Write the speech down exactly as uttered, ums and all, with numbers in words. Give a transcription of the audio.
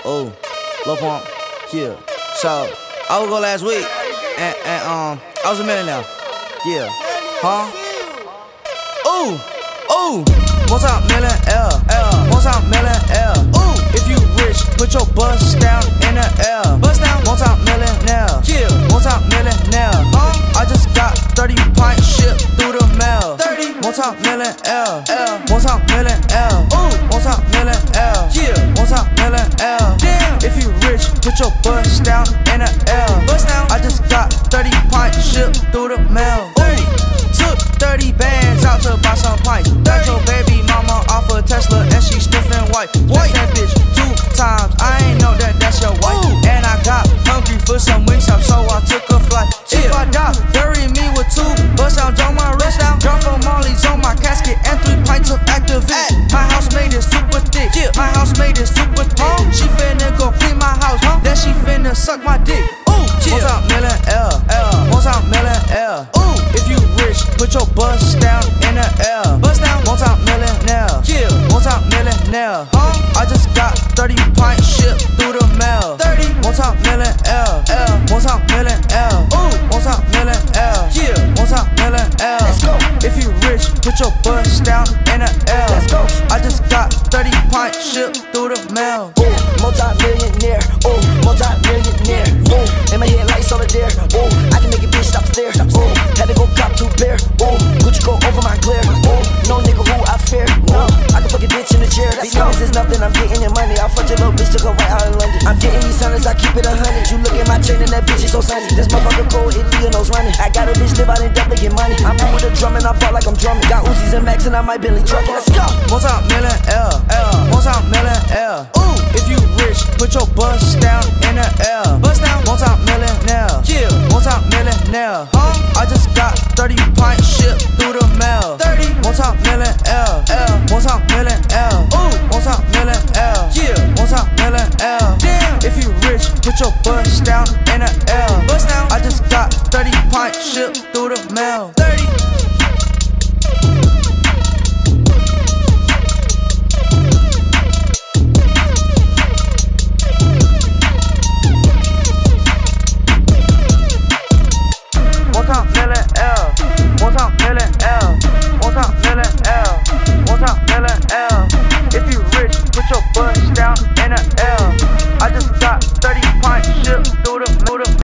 Oh, Lil Pump, yeah. So, I was go last week, and, and um, I was a millionaire. Yeah, huh? Ooh, ooh, multi-millionaire, multi-millionaire. Ooh, if you rich, put your bust down in the air. Bust down, multi-millionaire, yeah, multi-millionaire. Huh? I just got thirty pints shipped through the mail. thirty, multi-millionaire, multi-millionaire. Ooh, multi-millionaire, yeah, multi-millionaire. Damn, if you rich, put your bust down in the air. Bust down, I just got thirty pints shipped through the mail. thirty, took thirty bands out to buy some pints. Got your baby mama off a Tesla and she sniffing white. White that bitch two times, I ain't know that that's your wife. Ooh. And I got hungry for some wings up, so I took a flight. Yeah. If I die, bury me with two bust sounds on my wrist. Drop from Molly's on my casket and three pints of Activist. My housemaid is super thick. Yeah. My housemaid is super thick. Huh? She finna go clean my house, huh? Then she finna suck my dick. Ooh, yeah. Multi-millionaire, multi-millionaire. Ooh, if you rich, put your bust down in the air. Bust down, multi-millionaire, yeah, multi-millionaire. Huh? I just got thirty pints shipped through the mail. thirty, multi-millionaire, multi-millionaire. Ooh, multi-millionaire, yeah, multi-millionaire. Let's go. If you rich, put your bust down in the air. Let's go. I just got thirty pints shipped through the mail. Ooh, multi-millionaire, ooh, multi-millionaire. Ooh, in my head like solitaire. Ooh, I can make a bitch stop stare. Ooh, had to go cop two pair. Ooh, Gucci go over my glare. Ooh, no nigga who I fear. No, I can fuck a bitch in the chair. These niggas is nothing, I'm getting your money. I'll fuck your little bitch to go right out in London. I'm getting these hundreds, I keep it a hundred. You look at my chain and that bitch is so sunny. This motherfucker cold, it Leonos running. I got a bitch live out in Dublin, get money. I'm out with a drum and I ball like I'm drumming. Got Uzis and Max and I might Billy trucking. Let's go. Multi-millionaire,